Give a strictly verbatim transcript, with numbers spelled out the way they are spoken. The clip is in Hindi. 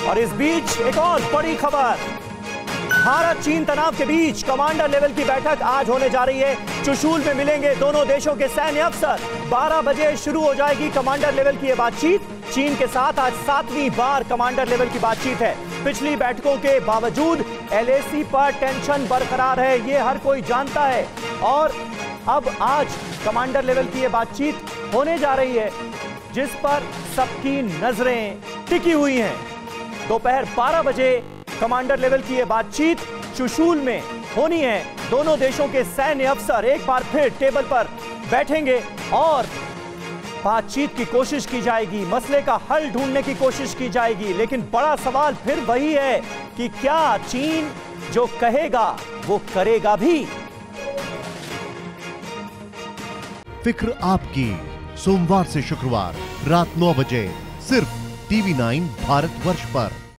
और इस बीच एक और बड़ी खबर, भारत चीन तनाव के बीच कमांडर लेवल की बैठक आज होने जा रही है। चुशूल में मिलेंगे दोनों देशों के सैन्य अफसर। बारह बजे शुरू हो जाएगी कमांडर लेवल की यह बातचीत। चीन के साथ आज सातवीं बार कमांडर लेवल की बातचीत है। पिछली बैठकों के बावजूद एलएसी पर टेंशन बरकरार है, ये हर कोई जानता है। और अब आज कमांडर लेवल की यह बातचीत होने जा रही है, जिस पर सबकी नजरें टिकी हुई हैं। दोपहर बारह बजे कमांडर लेवल की यह बातचीत चुशूल में होनी है। दोनों देशों के सैन्य अफसर एक बार फिर टेबल पर बैठेंगे और बातचीत की कोशिश की जाएगी, मसले का हल ढूंढने की कोशिश की जाएगी। लेकिन बड़ा सवाल फिर वही है कि क्या चीन जो कहेगा वो करेगा भी? फिक्र आपकी, सोमवार से शुक्रवार रात नौ बजे सिर्फ टीवी नाइन भारतवर्ष पर।